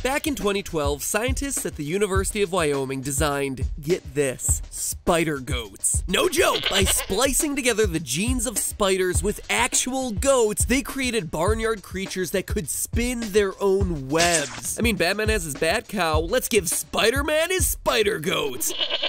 Back in 2012, scientists at the University of Wyoming designed, get this, spider goats. No joke! By splicing together the genes of spiders with actual goats, they created barnyard creatures that could spin their own webs. I mean, Batman has his bat cow, let's give Spider-Man his spider goats.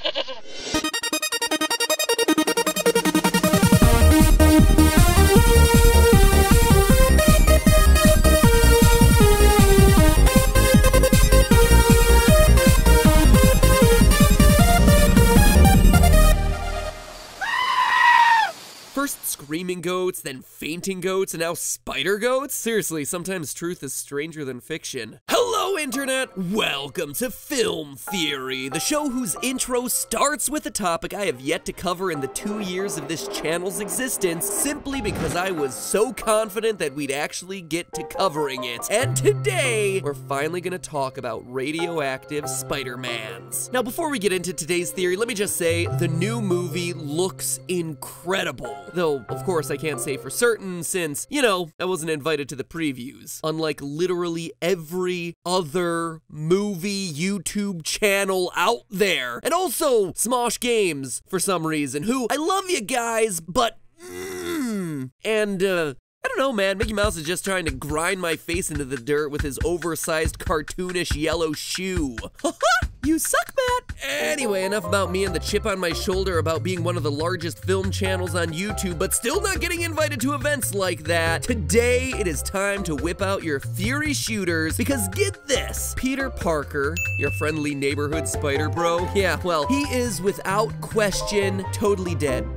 First screaming goats, then fainting goats, and now spider goats? Seriously, sometimes truth is stranger than fiction. Hello, Internet! Welcome to Film Theory, the show whose intro starts with a topic I have yet to cover in the 2 years of this channel's existence, simply because I was so confident that we'd actually get to covering it. And today, we're finally gonna talk about radioactive Spider-Mans. Now, before we get into today's theory, let me just say, the new movie looks incredible. Though, of course, I can't say for certain since, you know, I wasn't invited to the previews. Unlike literally every other movie YouTube channel out there. And also, Smosh Games, for some reason, who, I love you guys, but, I don't know, man, Mickey Mouse is just trying to grind my face into the dirt with his oversized cartoonish yellow shoe. You suck, Matt! Anyway, enough about me and the chip on my shoulder about being one of the largest film channels on YouTube, but still not getting invited to events like that. Today, it is time to whip out your theory shooters, because get this, Peter Parker, your friendly neighborhood spider bro, yeah, well, he is without question totally dead.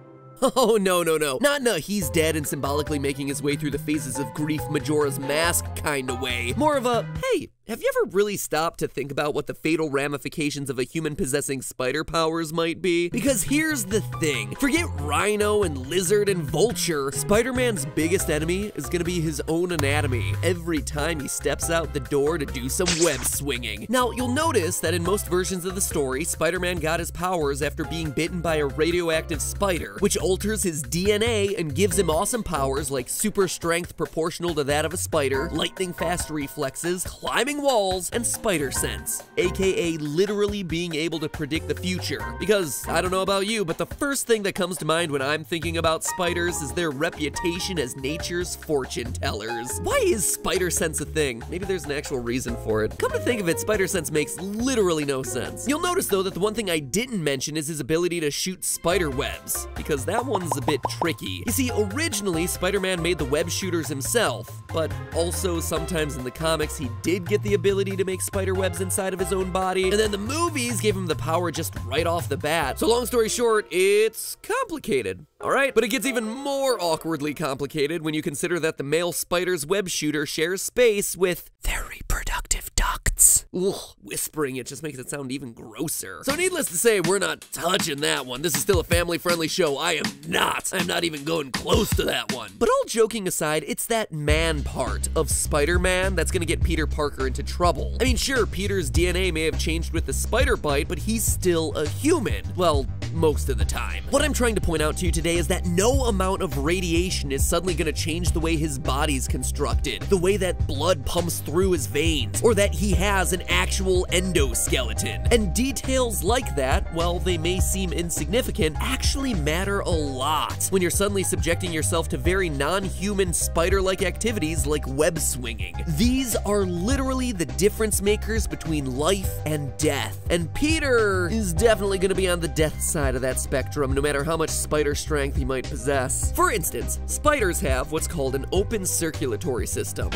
Oh, no. Not in a he's dead and symbolically making his way through the phases of grief Majora's Mask kind of way. More of a, hey, have you ever really stopped to think about what the fatal ramifications of a human possessing spider powers might be? Because here's the thing, forget Rhino and Lizard and Vulture, Spider-Man's biggest enemy is gonna be his own anatomy every time he steps out the door to do some web swinging. Now, you'll notice that in most versions of the story, Spider-Man got his powers after being bitten by a radioactive spider, which alters his DNA and gives him awesome powers like super strength proportional to that of a spider, lightning fast reflexes, climbing walls, and spider sense, aka literally being able to predict the future. Because, I don't know about you, but the first thing that comes to mind when I'm thinking about spiders is their reputation as nature's fortune tellers. Why is spider sense a thing? Maybe there's an actual reason for it. Come to think of it, spider sense makes literally no sense. You'll notice though that the one thing I didn't mention is his ability to shoot spider webs, because that one's a bit tricky. You see, originally Spider-Man made the web shooters himself, but also sometimes in the comics he did get the ability to make spider webs inside of his own body, and then the movies gave him the power just right off the bat. So long story short, it's complicated, alright? But it gets even more awkwardly complicated when you consider that the male spider's web shooter shares space with their reproductive ducts. Ugh, whispering it just makes it sound even grosser. So needless to say, we're not touching that one. This is still a family-friendly show. I'm not even going close to that one. But all joking aside, it's that man part of Spider-Man that's gonna get Peter Parker into trouble. I mean, sure, Peter's DNA may have changed with the spider bite, but he's still a human. Well, most of the time. What I'm trying to point out to you today is that no amount of radiation is suddenly gonna change the way his body's constructed, the way that blood pumps through his veins, or that he has an actual endoskeleton. And details like that, while they may seem insignificant, actually matter a lot when you're suddenly subjecting yourself to very non-human spider-like activities like web swinging. These are literally the difference makers between life and death. And Peter is definitely gonna be on the death side of that spectrum, no matter how much spider strength he might possess. For instance, spiders have what's called an open circulatory system.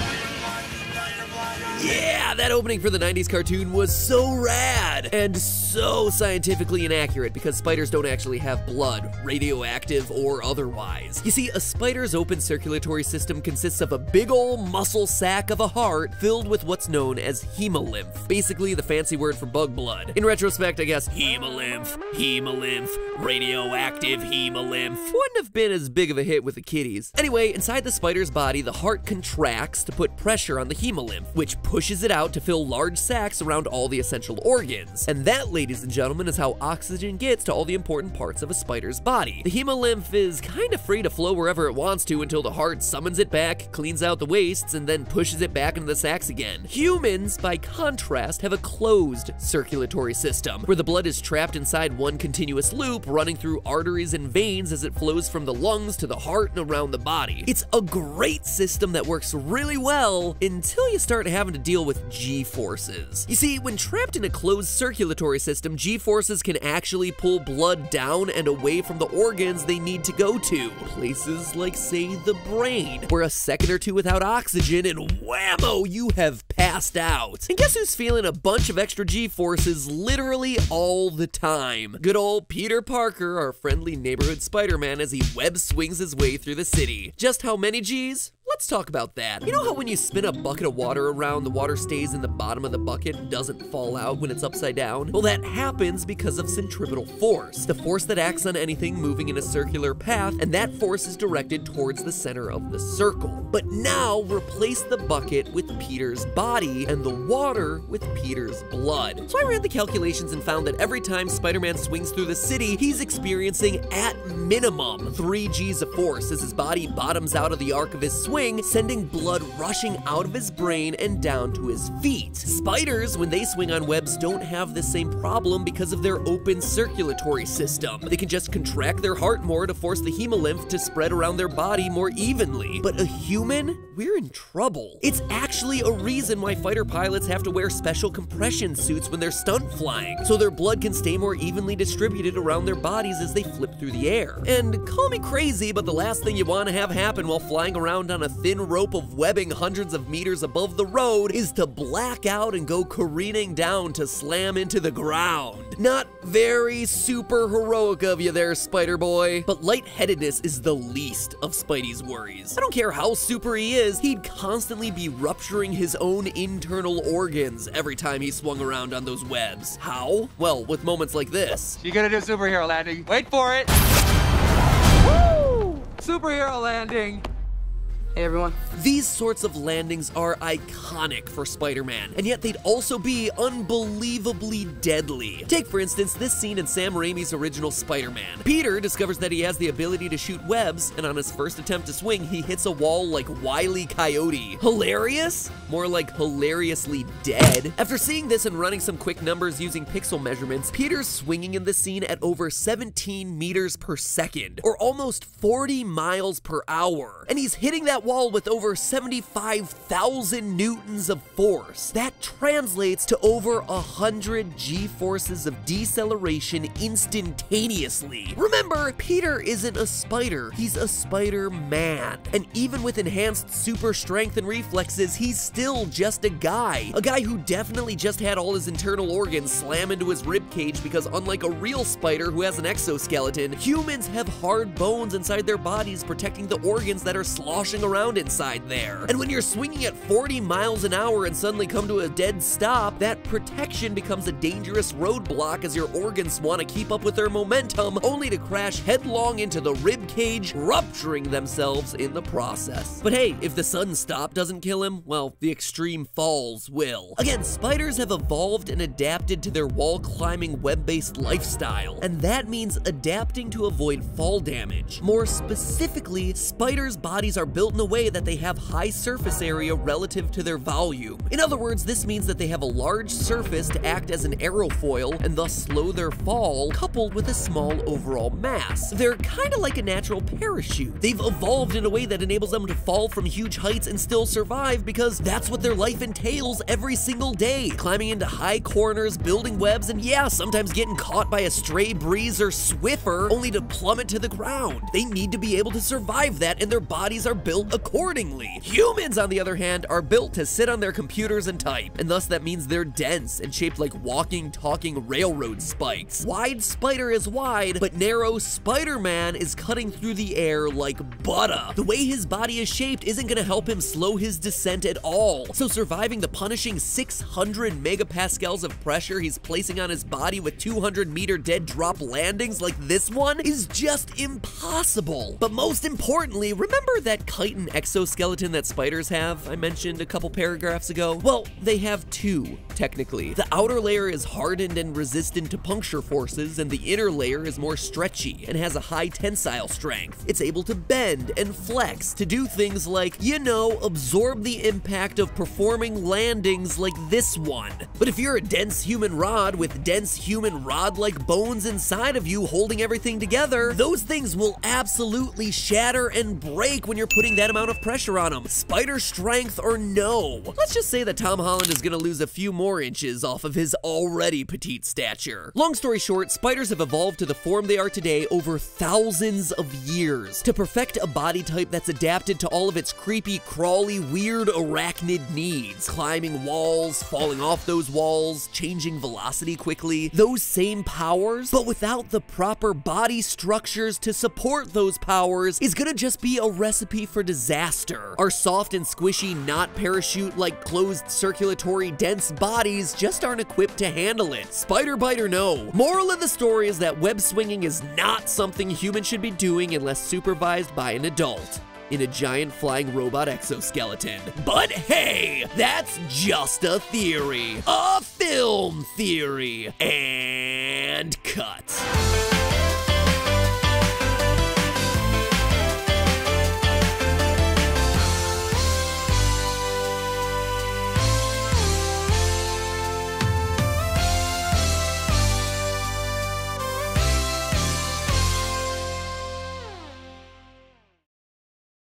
Yeah, that opening for the 90s cartoon was so rad and so scientifically inaccurate because spiders don't actually have blood, radioactive or otherwise. You see, a spider's open circulatory system consists of a big ol' muscle sac of a heart filled with what's known as hemolymph, basically the fancy word for bug blood. In retrospect, I guess hemolymph, radioactive hemolymph wouldn't have been as big of a hit with the kiddies. Anyway, inside the spider's body, the heart contracts to put pressure on the hemolymph, which pushes it out to fill large sacs around all the essential organs. And that, ladies and gentlemen, is how oxygen gets to all the important parts of a spider's body. The hemolymph is kind of free to flow wherever it wants to until the heart summons it back, cleans out the wastes, and then pushes it back into the sacs again. Humans, by contrast, have a closed circulatory system, where the blood is trapped inside one continuous loop, running through arteries and veins as it flows from the lungs to the heart and around the body. It's a great system that works really well until you start having to deal with G-forces. You see, when trapped in a closed circulatory system, G-forces can actually pull blood down and away from the organs they need to go to. Places like, say, the brain, where a second or two without oxygen and whammo, you have passed out. And guess who's feeling a bunch of extra G-forces literally all the time? Good old Peter Parker, our friendly neighborhood Spider-Man, as he web swings his way through the city. Just how many G's? Let's talk about that. You know how when you spin a bucket of water around, the water stays in the bottom of the bucket and doesn't fall out when it's upside down? Well, that happens because of centripetal force, the force that acts on anything moving in a circular path, and that force is directed towards the center of the circle. But now, replace the bucket with Peter's body and the water with Peter's blood. So I ran the calculations and found that every time Spider-Man swings through the city, he's experiencing at minimum 3 G's of force as his body bottoms out of the arc of his swing, sending blood rushing out of his brain and down to his feet. Spiders, when they swing on webs, don't have the same problem because of their open circulatory system. They can just contract their heart more to force the hemolymph to spread around their body more evenly. But a human? We're in trouble. It's actually a reason why fighter pilots have to wear special compression suits when they're stunt flying, so their blood can stay more evenly distributed around their bodies as they flip through the air. And call me crazy, but the last thing you want to have happen while flying around on a thin rope of webbing hundreds of meters above the road is to black out and go careening down to slam into the ground. Not very super heroic of you there, Spider Boy. But lightheadedness is the least of Spidey's worries. I don't care how super he is, he'd constantly be rupturing his own internal organs every time he swung around on those webs. How? Well, with moments like this. You're gonna do superhero landing. Wait for it. Woo! Superhero landing. Hey everyone. These sorts of landings are iconic for Spider-Man, and yet they'd also be unbelievably deadly. Take, for instance, this scene in Sam Raimi's original Spider-Man. Peter discovers that he has the ability to shoot webs, and on his first attempt to swing, he hits a wall like Wile E. Coyote. Hilarious? More like hilariously dead. After seeing this and running some quick numbers using pixel measurements, Peter's swinging in this scene at over 17 meters per second, or almost 40 miles per hour. And he's hitting that wall with over 75,000 newtons of force. That translates to over 100 G-forces of deceleration instantaneously. Remember, Peter isn't a spider, he's a Spider-Man. And even with enhanced super strength and reflexes, he's still just a guy. A guy who definitely just had all his internal organs slam into his ribcage because unlike a real spider who has an exoskeleton, humans have hard bones inside their bodies protecting the organs that are sloshing around inside there. And when you're swinging at 40 miles an hour and suddenly come to a dead stop, that protection becomes a dangerous roadblock as your organs want to keep up with their momentum, only to crash headlong into the rib cage, rupturing themselves in the process. But hey, if the sudden stop doesn't kill him, well, the extreme falls will. Again, spiders have evolved and adapted to their wall-climbing web-based lifestyle, and that means adapting to avoid fall damage. More specifically, spiders' bodies are built in a way that they have high surface area relative to their volume. In other words, this means that they have a large surface to act as an aerofoil and thus slow their fall, coupled with a small overall mass. They're kind of like a natural parachute. They've evolved in a way that enables them to fall from huge heights and still survive because that's what their life entails every single day. Climbing into high corners, building webs, and yeah, sometimes getting caught by a stray breeze or Swiffer only to plummet to the ground. They need to be able to survive that, and their bodies are built accordingly. Humans, on the other hand, are built to sit on their computers and type, and thus that means they're dense and shaped like walking, talking railroad spikes. Wide spider is wide, but narrow Spider-Man is cutting through the air like butter. The way his body is shaped isn't gonna help him slow his descent at all, so surviving the punishing 600 megapascals of pressure he's placing on his body with 200-meter dead drop landings like this one is just impossible. But most importantly, remember that kite mutant exoskeleton that spiders have, I mentioned a couple paragraphs ago? Well, they have two, technically. The outer layer is hardened and resistant to puncture forces, and the inner layer is more stretchy and has a high tensile strength. It's able to bend and flex to do things like, you know, absorb the impact of performing landings like this one. But if you're a dense human rod with dense human rod-like bones inside of you holding everything together, those things will absolutely shatter and break when you're putting that amount of pressure on them. Spider strength or no. Let's just say that Tom Holland is gonna lose a few more inches off of his already petite stature. Long story short, spiders have evolved to the form they are today over thousands of years to perfect a body type that's adapted to all of its creepy, crawly, weird arachnid needs. Climbing walls, falling off those walls, changing velocity quickly. Those same powers, but without the proper body structures to support those powers, is gonna just be a recipe for disaster. Our soft and squishy, not parachute-like closed circulatory dense bodies just aren't equipped to handle it. Spider bite or no. Moral of the story is that web swinging is not something humans should be doing unless supervised by an adult in a giant flying robot exoskeleton. But hey, that's just a theory. A film theory. And cut.